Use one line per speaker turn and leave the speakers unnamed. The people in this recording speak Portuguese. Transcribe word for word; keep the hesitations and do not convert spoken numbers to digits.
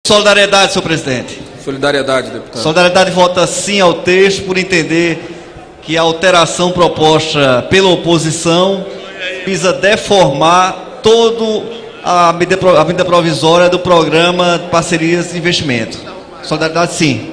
Solidariedade, senhor presidente.
Solidariedade, deputado.
Solidariedade vota sim ao texto por entender que a alteração proposta pela oposição visa deformar todo a medida, a medida provisória do programa de parcerias de investimento. Solidariedade sim.